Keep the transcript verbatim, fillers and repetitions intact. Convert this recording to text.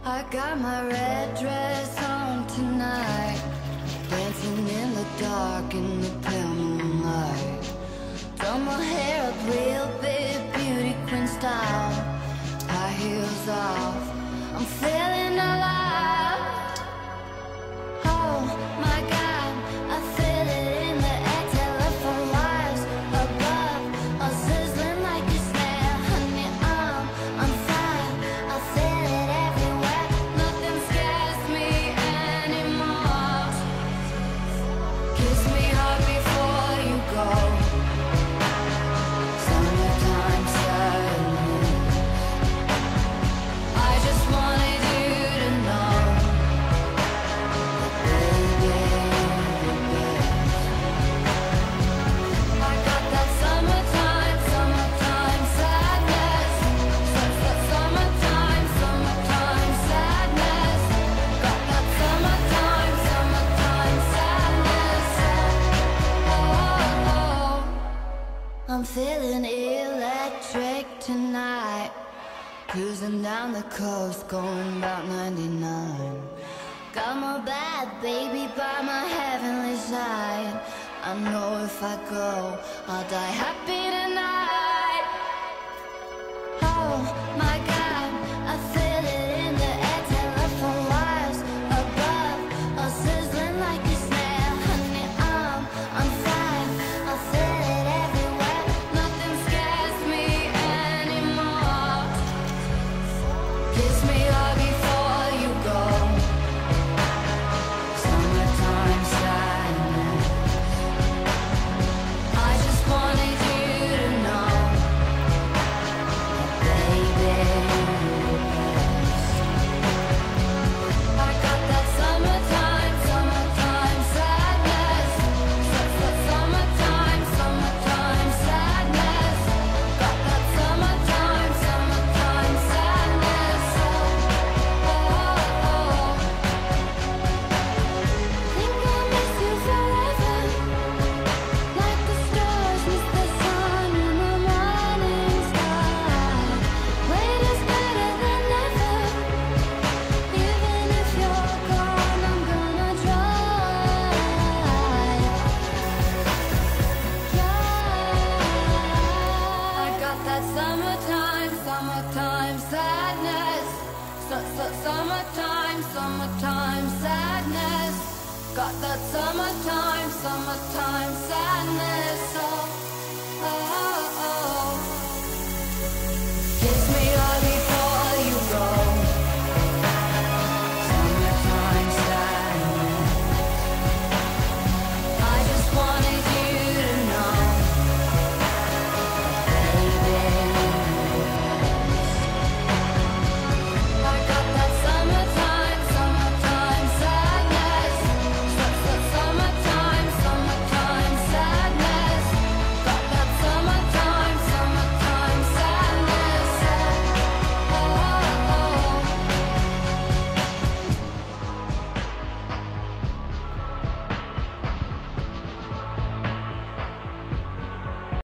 I got my red dress on tonight, dancing in the dark in the pale moonlight. Done my hair up real big, beauty queen style. High heels off, I'm feeling alive. Oh my God, I feel it in the air. Telephone wires above, all sizzling like a snare. Honey, I'm on fire, I feel it everywhere. Nothing scares me anymore. Kiss me hard before you go. Summertime sadness. I just wanted you to know that baby, you're the best. I got that summertime, summertime sadness. Su- su- Summertime, summertime sadness. Got that summertime, summertime sadness. Oh, oh, oh. I'm feeling electric tonight. Cruising down the coast, going about ninety-nine. Got my bad baby by my heavenly side. I know if I go, I'll die happy tonight. Oh my God, I feel it in the air. Telephone wires above, all sizzling like a snare. Honey, I'm on fire, I feel it everywhere. Nothing scares me anymore. Kiss me hard before you go. Summertime sadness. I just wanted you to know that baby, you're the best. I got that summertime, summertime sadness. Su- su- Summertime, summertime sadness. Got that summertime, summertime sadness. Oh, oh, oh. Think I'll miss you forever, like the stars miss the sun in the morning sky. Wait is better than never. Even if you're gone, I'm gonna try. Try. I got that summertime, summertime sadness. Su- su- Summertime, summertime sadness. Got that summertime, summertime sadness. Oh.